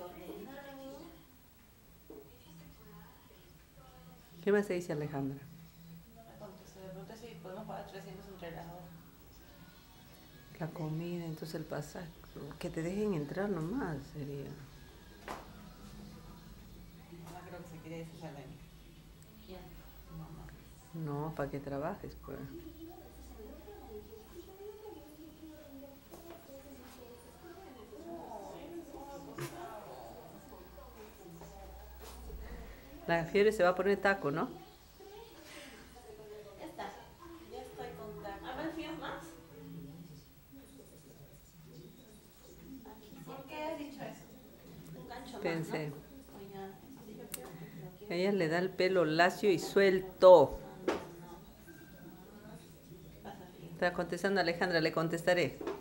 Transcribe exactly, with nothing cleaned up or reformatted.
¿Qué más se dice Alejandra? Me contestó, de pronto si podemos pagar trescientos entre las dos. La comida, entonces el pasaje. Que te dejen entrar nomás sería. Mamá creo que se quiere deshacer de mí. ¿Quién? Mamá. No, para que trabajes, pues. La fiebre se va a poner taco, ¿no? Ya está. Ya estoy con taco. A ver, ¿fías más? ¿Por qué has dicho eso? Un gancho Pensé. más, ¿no? Oiga, sí, yo creo que lo quiero. A ella le da el pelo lacio y suelto. No, no, no. Pasa bien. Está contestando Alejandra, le contestaré.